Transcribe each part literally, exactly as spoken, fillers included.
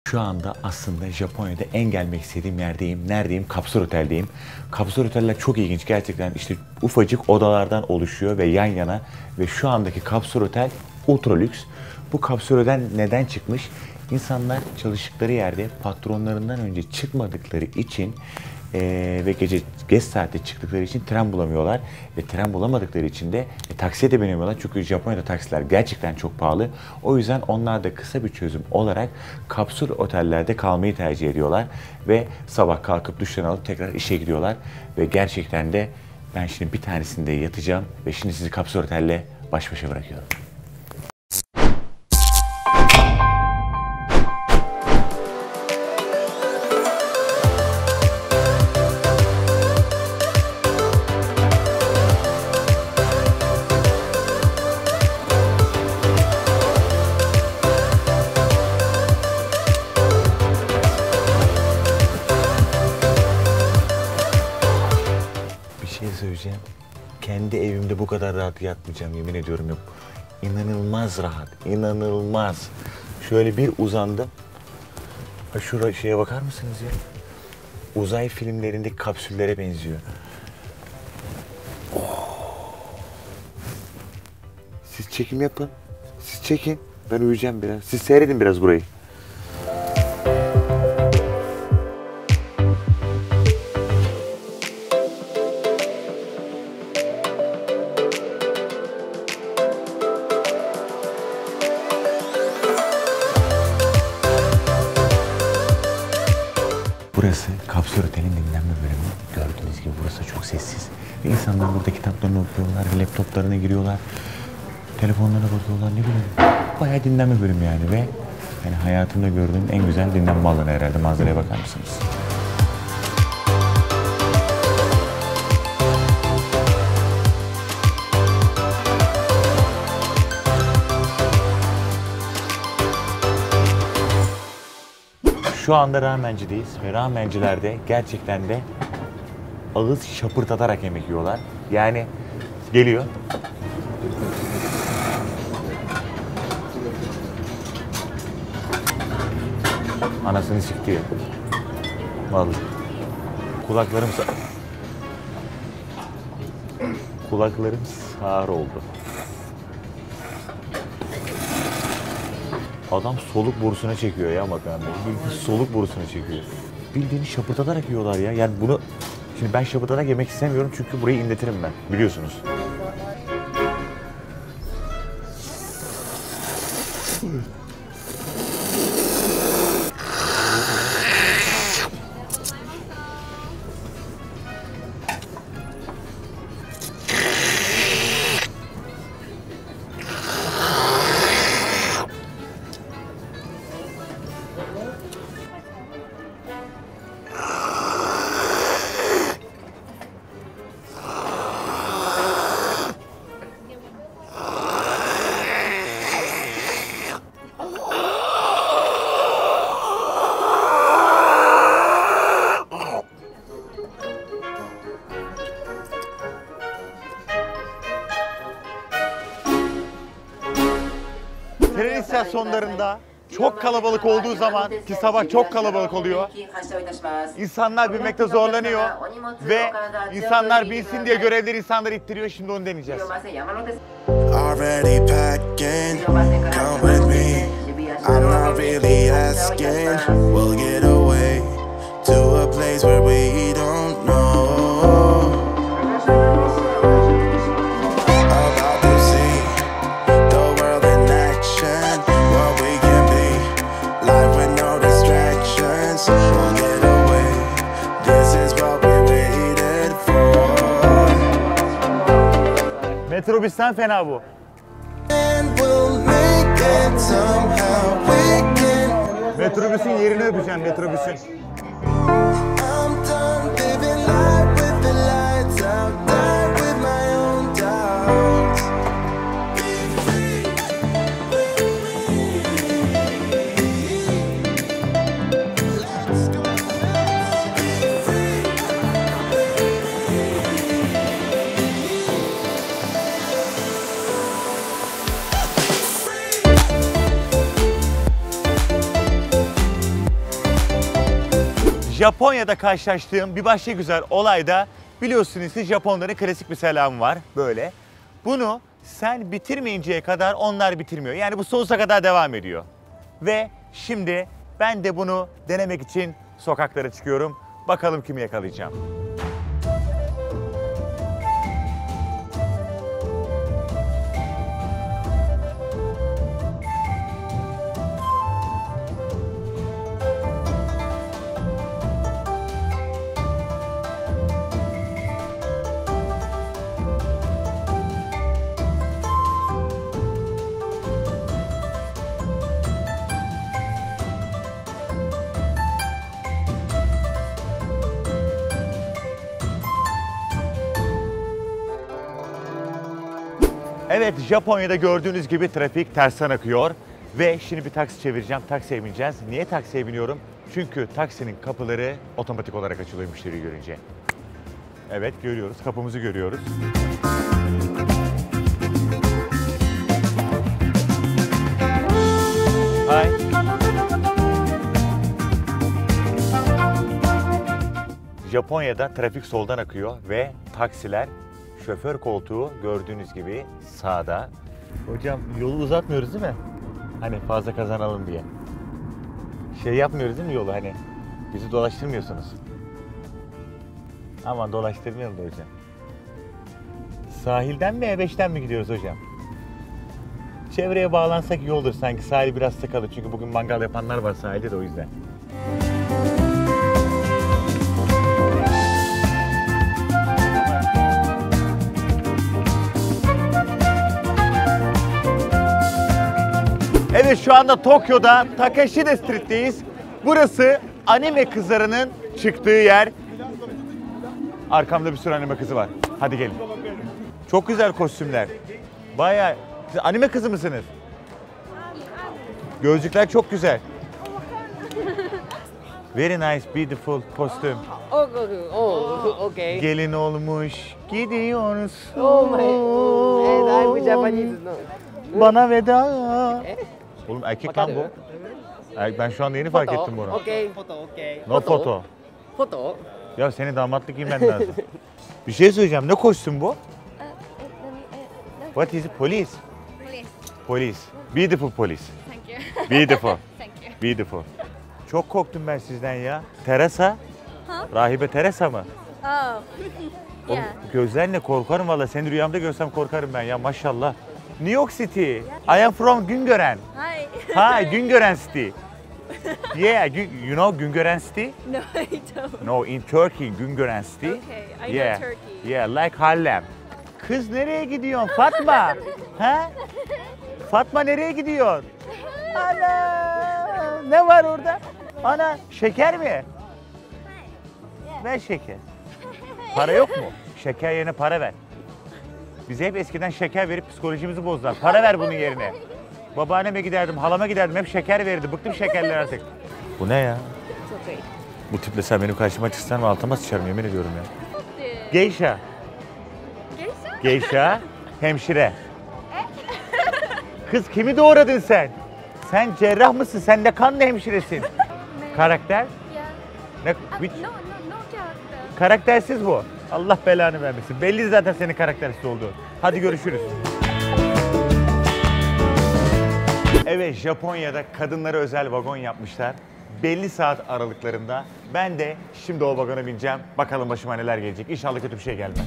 Şu anda aslında Japonya'da en gelmek istediğim yerdeyim. Neredeyim? Kapsül Otel'deyim. Kapsül Oteller çok ilginç gerçekten. İşte ufacık odalardan oluşuyor ve yan yana. Ve şu andaki Kapsül Otel ultra lüks. Bu Kapsül Otel neden çıkmış? İnsanlar çalıştıkları yerde patronlarından önce çıkmadıkları için Ee, ve gece geç saatte çıktıkları için tren bulamıyorlar ve tren bulamadıkları için de e, taksiye de binemiyorlar çünkü Japonya'da taksiler gerçekten çok pahalı. O yüzden onlar da kısa bir çözüm olarak kapsül otellerde kalmayı tercih ediyorlar ve sabah kalkıp duşlarını alıp tekrar işe gidiyorlar ve gerçekten de ben şimdi bir tanesinde yatacağım ve şimdi sizi kapsül otelle baş başa bırakıyorum. Söyleyeceğim. Kendi evimde bu kadar rahat yatmayacağım yemin ediyorum yok. İnanılmaz rahat, inanılmaz. Şöyle bir uzandım. Ha şuraya şeye bakar mısınız ya? Uzay filmlerindeki kapsüllere benziyor. Oh. Siz çekim yapın. Siz çekin. Ben uyuyacağım biraz. Siz seyredin biraz burayı. Burası Kapsül Otel'in dinlenme bölümü. Gördüğünüz gibi burası çok sessiz. Ve insanlar burada kitaplarını okuyorlar, laptoplarına giriyorlar, telefonlarına bakıyorlar, ne bileyim. Bayağı dinlenme bölümü yani ve yani hayatımda gördüğüm en güzel dinlenme alanı herhalde. Manzaraya bakar mısınız? Şu anda ramencideyiz ve ramencilerde gerçekten de ağız şapırtatarak yemek yiyorlar. Yani geliyor. Anasını sikti ya. Vallahi. Kulaklarım sa... Kulaklarım sağır oldu. Adam soluk borusuna çekiyor ya makarnayı. Bildiğin soluk borusuna çekiyor. Bildiğini şapırtatarak yiyorlar ya. Yani bunu... Şimdi ben şapırtatarak yemek istemiyorum çünkü burayı inletirim ben. Biliyorsunuz. Tren istasyonlarında çok kalabalık olduğu zaman ki sabah çok kalabalık oluyor. İnsanlar binmekte zorlanıyor ve insanlar binsin diye görevleri insanlar ittiriyor. Şimdi onu deneyeceğiz. Already packing, come with me. I'm not really asking. We'll get away to a place where we don't know. Metrobüsten fena bu. Metrobüsün yerini öpeceğim, metrobüsün. Japonya'da karşılaştığım bir başka güzel olayda biliyorsunuz ki Japonların klasik bir selamı var böyle. Bunu sen bitirmeyinceye kadar onlar bitirmiyor. Yani bu sonsuza kadar devam ediyor. Ve şimdi ben de bunu denemek için sokaklara çıkıyorum. Bakalım kimi yakalayacağım. Evet, Japonya'da gördüğünüz gibi trafik tersten akıyor ve şimdi bir taksi çevireceğim, taksiye bineceğiz. Niye taksiye biniyorum? Çünkü taksinin kapıları otomatik olarak açılıyor müşteriyi görünce. Evet, görüyoruz, kapımızı görüyoruz. Hi. Japonya'da trafik soldan akıyor ve taksiler şoför koltuğu gördüğünüz gibi sağda. Hocam yolu uzatmıyoruz değil mi? Hani fazla kazanalım diye. Şey yapmıyoruz değil mi yolu hani? Bizi dolaştırmıyorsunuz. Aman dolaştırmayalım da hocam. Sahilden mi E beşten mi gidiyoruz hocam? Çevreye bağlansak iyi olur sanki. Sahil biraz tıkalı çünkü bugün mangal yapanlar var sahilde de o yüzden. Evet, şu anda Tokyo'da Takashida Street'teyiz. Burası anime kızlarının çıktığı yer. Arkamda bir sürü anime kızı var. Hadi gelin. Çok güzel kostümler. Bayağı... Siz anime kızı mısınız? Gözlükler çok güzel. Very nice, beautiful kostüm. Oh, oh, okay. Gelin olmuş, gidiyoruz. Oh my. And I'm Japanese. No. Bana veda. Oğlum erkek lan bu. Er- Ben şu anda yeni fark ettim bunu. Okay. No foto. Foto. Ya seni damatlık giymen lazım. Bir şey söyleyeceğim. Ne kostüm bu? What is it? Police. Police. Police. Beautiful police. Thank you. Beautiful. Thank you. Beautiful. Çok korktum ben sizden ya. Teresa. Ha? Rahibe Teresa mı? Oh. Oğlum, Yeah. gözlerle korkarım valla. Seni rüyamda görsem korkarım ben ya maşallah. New York City. I am from Güngören. Hi. Hi, Güngören City. Yeah, Gü- you know Güngören City? No, I don't. No, in Turkey, Güngören City. Okay, I Yeah, know Turkey. yeah, like Harlem. Kız nereye gidiyorsun Fatma? ha? Fatma nereye gidiyor? Ana, ne var orada? Ana, şeker mi? Ver şeker. Para yok mu? Şeker yerine para ver. Bize hep eskiden şeker verip psikolojimizi bozdular. Para ver bunun yerine. Babaanneme giderdim, halama giderdim, hep şeker verirdi. Bıktım şekerler artık. Bu ne ya? It's okay. Bu tiple sen benim karşıma çıksan altıma sıçarım yemin ediyorum ya. Geisha. Geisha. Geisha? Geisha, hemşire. Kız kimi doğradın sen? Sen cerrah mısın? Sen de kanlı hemşiresin. Karakter? Yeah. Ne? Uh, Which? no, no, no character. Karaktersiz bu. Allah belanı vermesin. Belli zaten senin karaktersiz olduğu. Hadi görüşürüz. Evet, Japonya'da kadınlara özel vagon yapmışlar. Belli saat aralıklarında. Ben de şimdi o vagona bineceğim. Bakalım başıma neler gelecek. İnşallah kötü bir şey gelmez.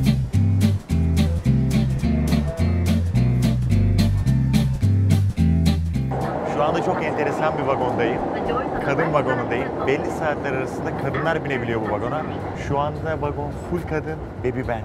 Şu anda çok enteresan bir vagondayım. Kadın vagonundayım. Belli saatler arasında kadınlar binebiliyor bu vagona. Şu anda vagon full kadın ve bir ben.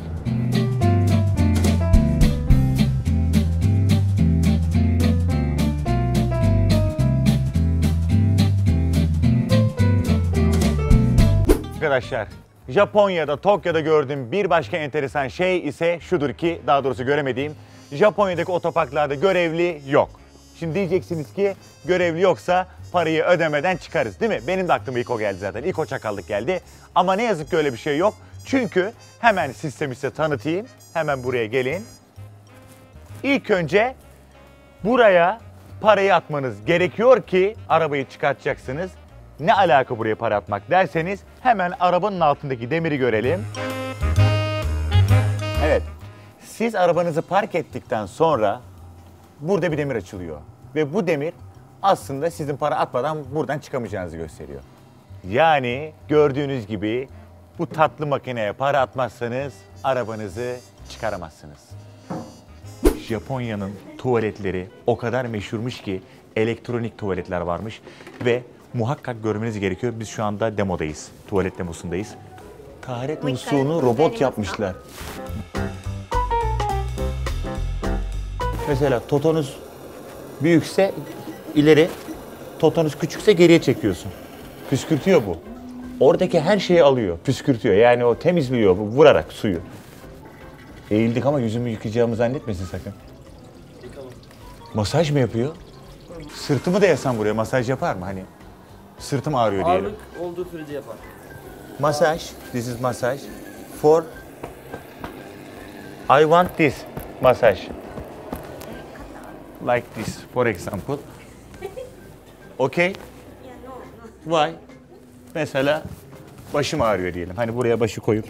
Arkadaşlar, Japonya'da, Tokyo'da gördüğüm bir başka enteresan şey ise şudur ki, daha doğrusu göremediğim, Japonya'daki otoparklarda görevli yok. Şimdi diyeceksiniz ki görevli yoksa parayı ödemeden çıkarız değil mi? Benim de aklıma ilk o geldi zaten. İlk o çakallık geldi. Ama ne yazık ki öyle bir şey yok. Çünkü hemen sistemi size tanıtayım. Hemen buraya gelin. İlk önce buraya parayı atmanız gerekiyor ki arabayı çıkartacaksınız. Ne alaka buraya para atmak derseniz hemen arabanın altındaki demiri görelim. Evet. Siz arabanızı park ettikten sonra burada bir demir açılıyor. Ve bu demir aslında sizin para atmadan buradan çıkamayacağınızı gösteriyor. Yani gördüğünüz gibi bu tatlı makineye para atmazsanız arabanızı çıkaramazsınız. Japonya'nın tuvaletleri o kadar meşhurmuş ki elektronik tuvaletler varmış ve muhakkak görmeniz gerekiyor. Biz şu anda demodayız, tuvalet demosundayız. Taharet musluğunu robot yapmışlar. Mesela totonuz büyükse ileri, totonuz küçükse geriye çekiyorsun. Püskürtüyor bu. Oradaki her şeyi alıyor, püskürtüyor. Yani o temizliyor bu, vurarak suyu. Eğildik ama yüzümü yıkayacağımı zannetmesin sakın. Masaj mı yapıyor? Sırtımı da yasam buraya masaj yapar mı hani? Sırtım ağrıyor diyelim. Ağırlık olduğu sürece yapar. Masaj, this is massage for I want this massage. Like this for example. Okay? Why? Mesela başım ağrıyor diyelim. Hani buraya başı koyup.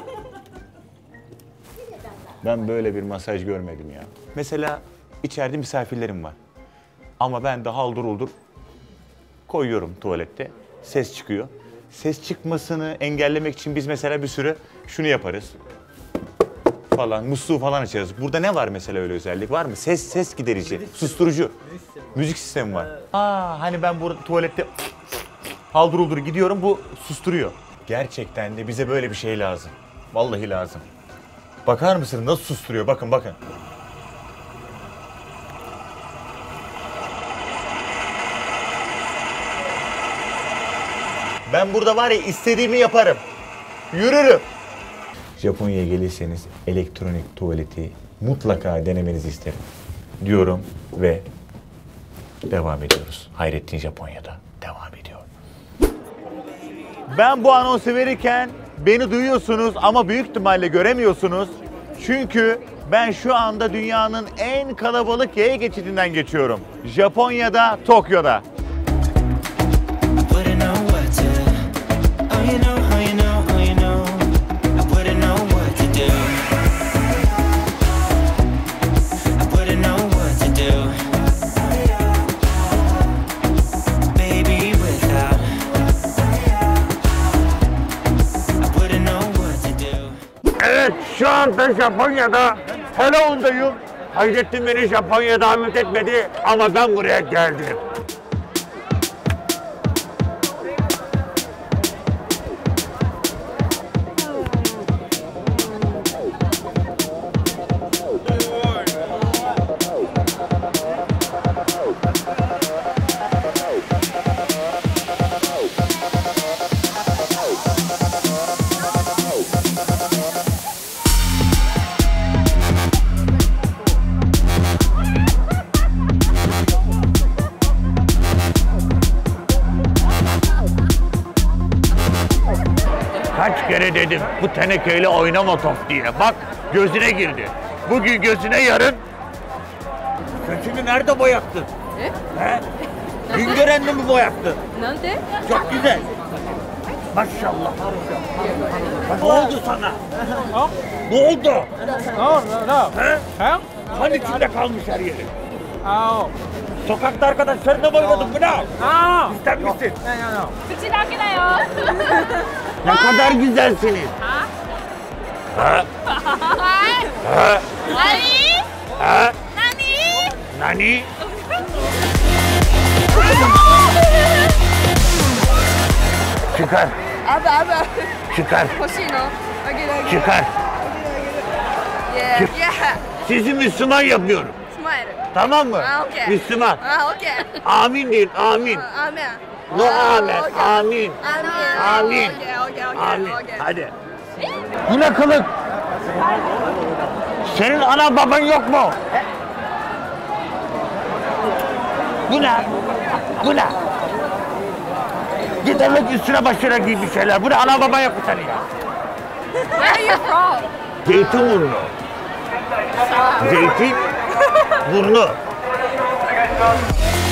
Ben böyle bir masaj görmedim ya. Mesela içeride misafirlerim var. Ama ben de haldır uldur koyuyorum tuvalette. Ses çıkıyor. Ses çıkmasını engellemek için biz mesela bir sürü şunu yaparız. Falan, musluğu falan açarız. Burada ne var mesela öyle özellik var mı? Ses ses giderici, müzik susturucu. Müzik sistemi, müzik sistemi var. Evet. Aa, hani ben burada tuvalette haldır uldur gidiyorum, bu susturuyor. Gerçekten de bize böyle bir şey lazım. Vallahi lazım. Bakar mısınız nasıl susturuyor? Bakın bakın. Ben burada var ya istediğimi yaparım. Yürürüm. Japonya'ya gelirseniz elektronik tuvaleti mutlaka denemenizi isterim diyorum ve devam ediyoruz. Hayrettin Japonya'da devam ediyor. Ben bu anonsu verirken beni duyuyorsunuz ama büyük ihtimalle göremiyorsunuz. Çünkü ben şu anda dünyanın en kalabalık yaya geçidinden geçiyorum. Japonya'da, Tokyo'da. Evet, şu anda Japonya'da Hello'undayım. Hayrettin beni Japonya'ya davet etmedi ama ben buraya geldim. Kaç kere dedim bu tenekeyle oynama top diye. Bak gözüne girdi. Bugün gözüne, yarın. Saçını nerede boyattın? E? He? Güngören'le mi boyattın? Nerede? Çok güzel. Maşallah. Ne oldu sana? Ne oldu? No, no, no. He? He? Kan içinde kalmış her yeri. Oh. Sokakta arkadaşlarına mı oynadın bu ne? No. İster misin? No, no, no. 口だけだよ Ne kadar güzelsiniz. Ha? Ha? Ha? 何 Ha? 何 Nani? Çıkar. Abi abi. Çıkar. 欲しいのあげるあげる Çıkar. Yeah. Çık. Yeah. Sizi Müslüman yapıyorum. スマイル Tamam mı? Ha, okey. Müslüman. あオッケー Amin deyin, amin. アーメン No Aa, amin, okey. amin. Amin Amin. Okey okey okey Amin. okey Hadi. Bu ne kılık? Senin anan baban yok mu? Bu ne? Bu ne? Git evlet üstüne başına giy bir şeyler. Bu ne? Ana baban yok mu senin ya? Where are you from? Zeytinburnu. Zeytin burnu.